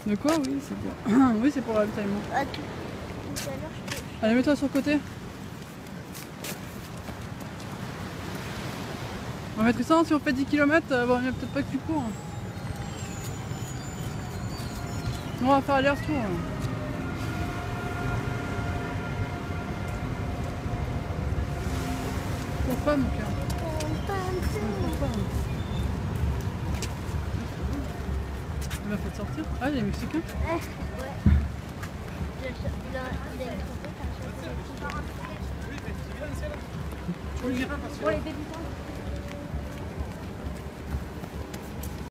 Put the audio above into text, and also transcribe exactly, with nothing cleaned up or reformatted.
De quoi? Oui, c'est pour... oui, c'est pour le ravitaillement. Ah, tout, tout à l'heure, je te... Allez, mets-toi sur le côté. On va mettre ça, si on fait dix kilomètres, euh, bon, il n'y a peut-être pas que tu cours. On va faire aller-retour. Pour fun, mon cœur. Pour fun. Il m'a fait sortir. Ah, il est mexicain. Eh, ouais. Il a, il a, il a une trompette à chaque fois. Pour les débutants.